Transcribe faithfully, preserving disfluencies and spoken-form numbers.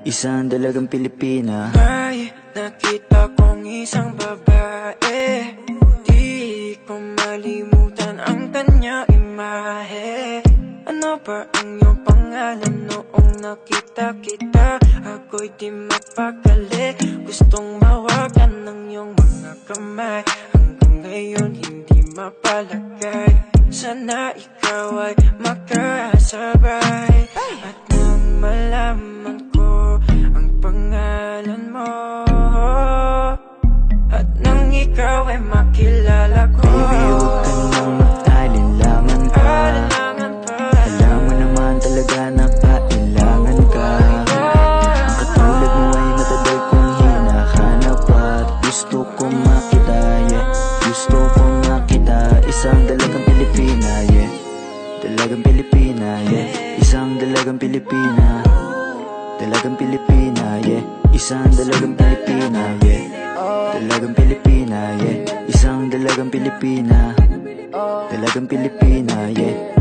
isang dalagang Pilipina. May nakita kong isang babae, di ko malimutan ang kanya imahe. Ano ba ang iyong pangalan noong nakita kita? Ako'y di mapakali, gustong mawagan ng iyong mga kamay. Hanggang ngayon hindi mapalagay, sana ikaw ay makasabay. At nang malaman ko ang pangalan mo, at nang ikaw ay makilala ko, baby, huwag ka nang mag-alinlangan pa. Alam mo naman talaga na kailangan ka. Ang katulad mo ay matagal kong hinahanap, at gusto kong makita, yeah. Gusto kong makita, isang dalagang Pilipina, yeah. Dalagang Pilipina, yeah. Isang dalagang Pilipina. Dalagang Pilipina, yeah. Isang dalagang Pilipina, yeah. Dalagang Pilipina, yeah. Isang dalagang Pilipina. Dalagang Pilipina, yeah.